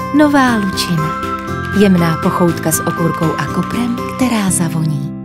Nová lučina. Jemná pochoutka s okurkou a koprem, která zavoní.